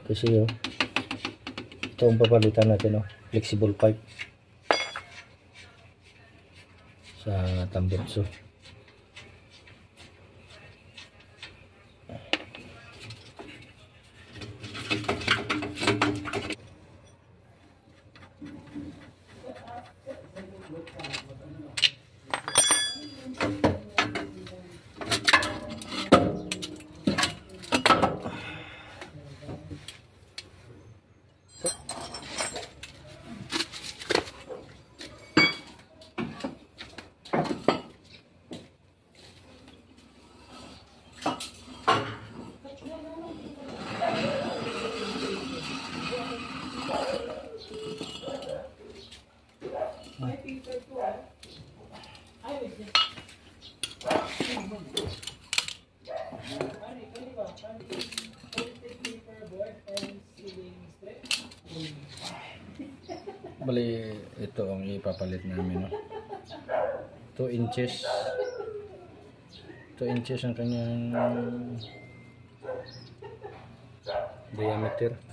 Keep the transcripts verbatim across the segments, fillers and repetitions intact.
Kasi oh, ito ang papalitan natin, oh, flexible pipe sa tambutso. Bali, ito ang ipapalit namin, no? two inches two inches ang kanyang diameter.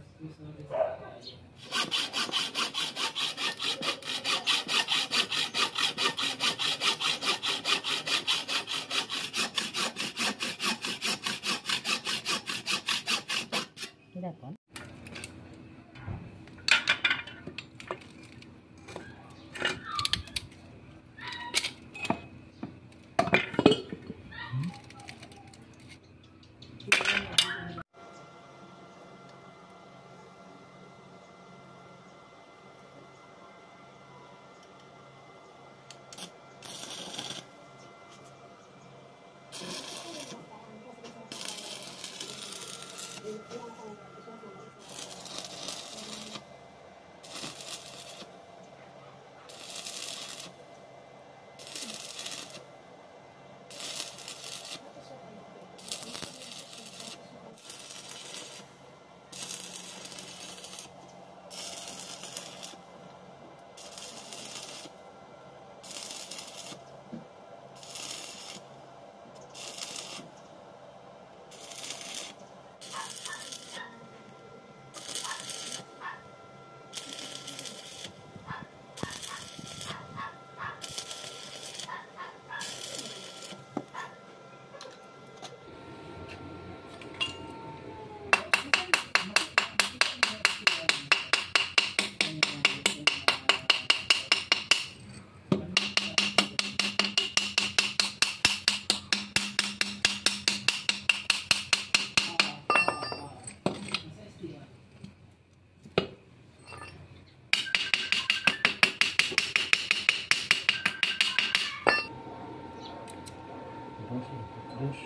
Dos,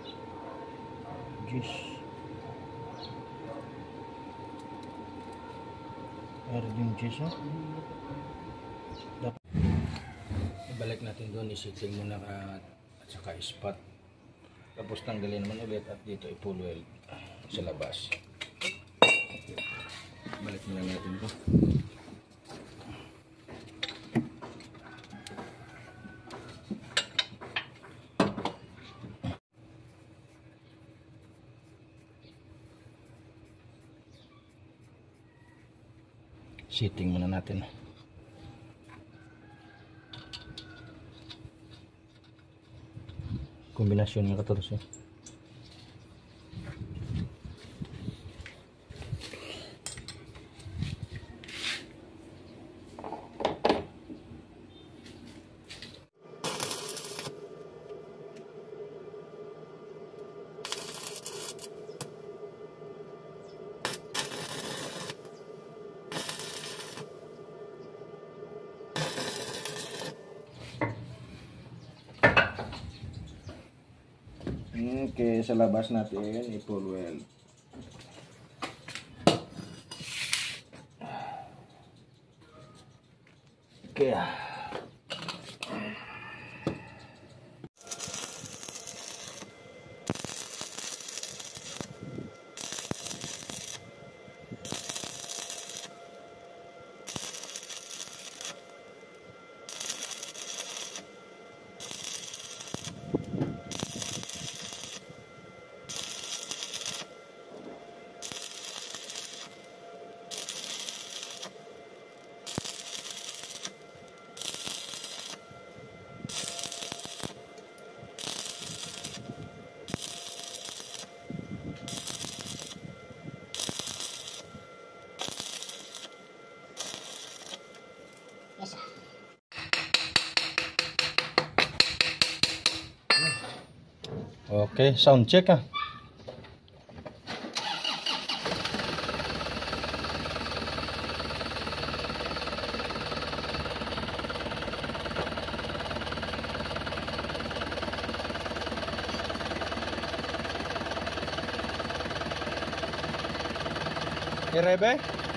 Jis, ada yung Jis, oh. Ibalik natin doon, isiting muna ka at saka ispat. Tapos tanggalin naman ulit at dito i-pull weld sa labas. Balik muna natin ito. Setting muna natin. Kombinasyon ng katorse. Okay, sa labas natin i-pull weld. Okay. Okay, sound check ah. Irebe?